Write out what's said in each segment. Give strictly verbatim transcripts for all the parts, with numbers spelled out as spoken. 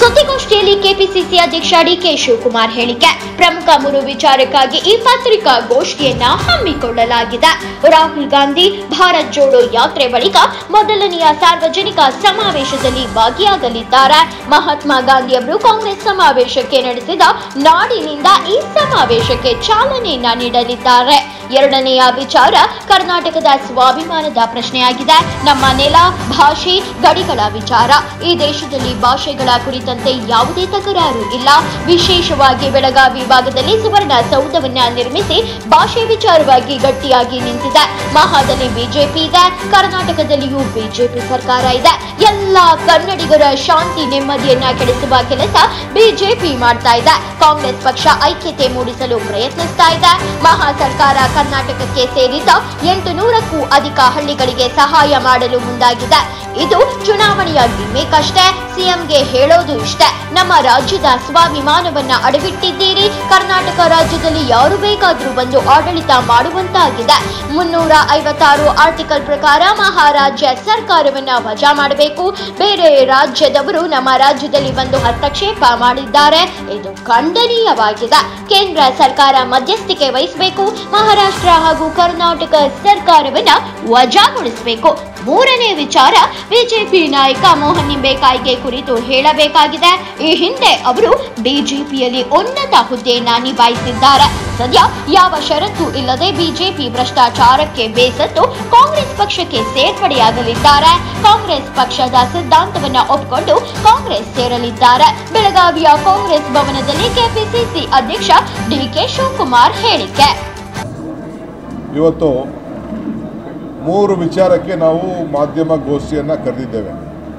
ಸುದ್ದಿಗೋಷ್ಠಿಯಲ್ಲಿ ಕೆಪಿಸಿಸಿ ಅಧ್ಯಕ್ಷ ಡಿಕೆ ಶಿವಕುಮಾರ್ ಹೇಳಿಕೆ. ಪ್ರಮುಖ ಮೂರು ವಿಚಾರಕ್ಕಾಗಿ ಈ ಪತ್ರಿಕಾಗೋಷ್ಠಿಯನ್ನ ಹಮ್ಮಿಕೊಳ್ಳಲಾಗಿದೆ. ರಾಹುಲ್ ಗಾಂಧಿ ಭಾರತ್ ಜೋಡೋ ಯಾತ್ರೆ ಬಳಿಕ ಮೊದಲನೆಯ ಸಾರ್ವಜನಿಕ ಸಮಾವೇಶದಲ್ಲಿ ಭಾಗಿಯಾಗಲಿದ್ದಾರೆ. ಮಹಾತ್ಮ ಗಾಂಧಿ ಅವರು ಕಾಂಗ್ರೆಸ್ ಸಮಾವೇಶಕ್ಕೆ ನಡೆಸಿದ ನಾಡಿನಿಂದ ಈ ಸಮಾವೇಶಕ್ಕೆ ಚಾಲನೆಯನ್ನ ನೀಡಲಿದ್ದಾರೆ. ಎರಡನೆಯ ವಿಚಾರ ಕರ್ನಾಟಕದ ಸ್ವಾಭಿಮಾನದ ಪ್ರಶ್ನೆಯಾಗಿದೆ. ನಮ್ಮ ನೆಲ, ಭಾಷೆ, ಗಡಿಗಳ ವಿಚಾರ. ಈ ದೇಶದಲ್ಲಿ ಭಾಷೆಗಳ ಕುರಿತಂತೆ ಯಾವುದೇ ತಕರಾರು ಇಲ್ಲ. ವಿಶೇಷವಾಗಿ ಬೆಳಗಾವಿ ಭಾಗದಲ್ಲಿ ಸುವರ್ಣ ಸೌಧವನ್ನ ನಿರ್ಮಿಸಿ ಭಾಷೆ ವಿಚಾರವಾಗಿ ಗಟ್ಟಿಯಾಗಿ ನಿಂತಿದೆ. ಮಹಾದಲ್ಲಿ ಬಿಜೆಪಿ ಇದೆ, ಕರ್ನಾಟಕದಲ್ಲಿಯೂ ಬಿಜೆಪಿ ಸರ್ಕಾರ ಇದೆ. ಎಲ್ಲ ಕನ್ನಡಿಗರ ಶಾಂತಿ ನೆಮ್ಮದಿಯನ್ನ ಕೆಡಿಸುವ ಕೆಲಸ ಬಿಜೆಪಿ ಮಾಡ್ತಾ ಇದೆ. ಕಾಂಗ್ರೆಸ್ ಪಕ್ಷ ಐಕ್ಯತೆ ಮೂಡಿಸಲು ಪ್ರಯತ್ನಿಸ್ತಾ ಇದೆ. ಮಹಾ ಸರ್ಕಾರ ಕರ್ನಾಟಕಕ್ಕೆ ಸೇರಿದ ಎಂಟು ನೂರಕ್ಕೂ ಅಧಿಕ ಹಳ್ಳಿಗಳಿಗೆ ಸಹಾಯ ಮಾಡಲು ಮುಂದಾಗಿದೆ. ಇದು ಚುನಾವಣೆಯ ಗಿಮ್ಮಿಕ್ ಅಷ್ಟೇ. ಸಿಎಂಗೆ ಹೇಳೋದು ಇಷ್ಟೇ, ನಮ್ಮ ರಾಜ್ಯದ ಸ್ವಾಭಿಮಾನವನ್ನ ಅಡವಿಟ್ಟಿದ್ದೀರಿ. ಕರ್ನಾಟಕ ರಾಜ್ಯದಲ್ಲಿ ಯಾರು ಬೇಕಾದ್ರೂ ಬಂದು ಆಡಳಿತ ಮಾಡುವಂತಾಗಿದೆ. ಮುನ್ನೂರ ಐವತ್ತಾರು ಆರ್ಟಿಕಲ್ ಪ್ರಕಾರ ಮಹಾರಾಜ್ಯ ಸರ್ಕಾರವನ್ನ ವಜಾ ಮಾಡಬೇಕು. ಬೇರೆ ರಾಜ್ಯದವರು ನಮ್ಮ ರಾಜ್ಯದಲ್ಲಿ ಬಂದು ಹಸ್ತಕ್ಷೇಪ ಮಾಡಿದ್ದಾರೆ. ಇದು ಖಂಡನೀಯವಾಗಿದೆ. ಕೇಂದ್ರ ಸರ್ಕಾರ ಮಧ್ಯಸ್ಥಿಕೆ ವಹಿಸಬೇಕು. ಮಹಾರಾಷ್ಟ್ರ ಹಾಗೂ ಕರ್ನಾಟಕ ಸರ್ಕಾರವನ್ನ ವಜಾಗೊಳಿಸಬೇಕು. ಮೂರನೇ ವಿಚಾರ ಬಿಜೆಪಿ ನಾಯಕ ಮೋಹನ್ ನಿಂಬೆಕಾಯಿಗೆ ಕುರಿತು ಹೇಳಬೇಕಾಗಿದೆ. ಈ ಹಿಂದೆ ಅವರು ಬಿಜೆಪಿಯಲ್ಲಿ ಉನ್ನತ ಹುದ್ದೆಯನ್ನ ನಿಭಾಯಿಸಿದ್ದಾರೆ. ಸದ್ಯ ಯಾವ ಷರತ್ತು ಇಲ್ಲದೆ ಬಿಜೆಪಿ ಭ್ರಷ್ಟಾಚಾರಕ್ಕೆ ಬೇಸತ್ತು ಕಾಂಗ್ರೆಸ್ ಪಕ್ಷಕ್ಕೆ ಸೇರ್ಪಡೆಯಾಗಲಿದ್ದಾರೆ. ಕಾಂಗ್ರೆಸ್ ಪಕ್ಷದ ಸಿದ್ಧಾಂತವನ್ನ ಒಪ್ಪಿಕೊಂಡು ಕಾಂಗ್ರೆಸ್ ಸೇರಲಿದ್ದಾರೆ. ಬೆಳಗಾವಿಯ ಕಾಂಗ್ರೆಸ್ ಭವನದಲ್ಲಿ ಕೆಪಿಸಿಸಿ ಅಧ್ಯಕ್ಷ ಡಿಕೆ ಶಿವಕುಮಾರ್ ಹೇಳಿಕೆ. ಇವತ್ತು ಮೂರು ವಿಚಾರಕ್ಕೆ ನಾವು ಮಾಧ್ಯಮ ಗೋಷ್ಠಿಯನ್ನು ಕರೆದಿದ್ದೇವೆ.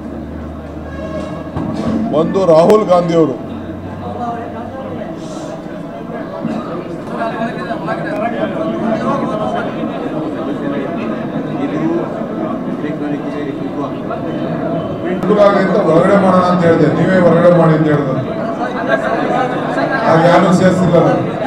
ಒಂದು, ರಾಹುಲ್ ಗಾಂಧಿ ಅವರು ಹೊರಗಡೆ ಮಾಡೋಣ ಅಂತ ಹೇಳಿದೆ, ನೀವೇ ಹೊರಗಡೆ ಮಾಡಿ ಅಂತ ಹೇಳಿದ್ರೆ ಹಾಗೆ ಯಾರು ಸೇರಿಸಿಲ್ಲ.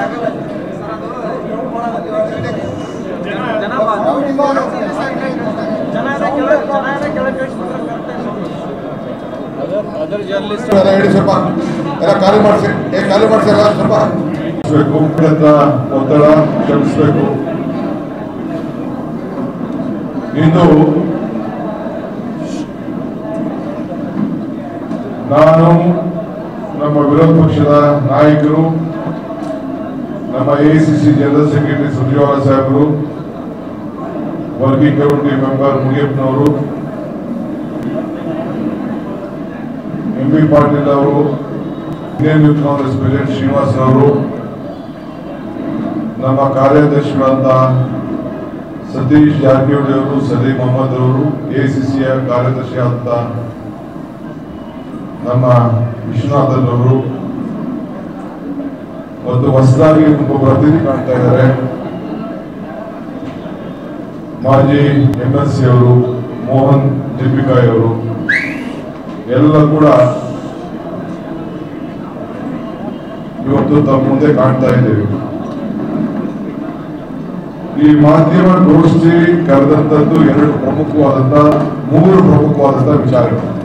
ಹೇಳಿ ಸ್ವಲ್ಪ ಎಲ್ಲ ಖಾಲಿ ಮಾಡಿಸಿ ಖಾಲಿ ಮಾಡಿಸಿ ಎಲ್ಲ ಸ್ವಲ್ಪ ಒತ್ತಡ ಕ್ಷಮಿಸಬೇಕು. ಇದು ನಾನು, ನಮ್ಮ ವಿರೋಧ ಪಕ್ಷದ ನಾಯಕರು, ನಮ್ಮ ಎಐಸಿಸಿ ಜನರಲ್ ಸೆಕ್ರೆಟರಿ ಸುರ್ಜೇವಾಲ ಸಾಹೇಬರು, ವರ್ಕಿಂಗ್ ಕಮಿಟಿ ಮೆಂಬರ್ ಮುನಿಯಪ್ಪನವರು, ಎಂ ಬಿ ಪಾಟೀಲ್ ಅವರು, Indian youth Congress president Srinivas ಅವರು, ನಮ್ಮ ಕಾರ್ಯಾಧ್ಯಕ್ಷರಾದ ಸತೀಶ್ ಜಾರಕಿಹೊಳಿ ಅವರು, ಸಲೀಂ ಅಹಮದ್ ಅವರು, ಎಐಸಿಸಿಯ ಕಾರ್ಯದರ್ಶಿಯಾದ ನಮ್ಮ ವಿಶ್ವನಾಥನ್ ಅವರು ಮತ್ತು ಹೊಸದಾಗಿ ಒಬ್ಬ ಅತಿಥಿ ಕಾಣ್ತಾ ಇದ್ದಾರೆ, ಮಾಜಿ ಎಂ ಎಲ್ ಸಿ ಅವರು ಮೋಹನ್ ನಿಂಬೆಕಾಯಿ ಅವರು ಎಲ್ಲ ಕೂಡ ಇವತ್ತು ತಮ್ಮ ಮುಂದೆ ಕಾಣ್ತಾ ಇದ್ದೇವೆ. ಈ ಮಾಧ್ಯಮ ಗೋಷ್ಠಿ ಕರೆದಂತದ್ದು ಎರಡು ಪ್ರಮುಖವಾದಂತಹ ಮೂರು ಪ್ರಮುಖವಾದಂತಹ ವಿಚಾರಗಳು.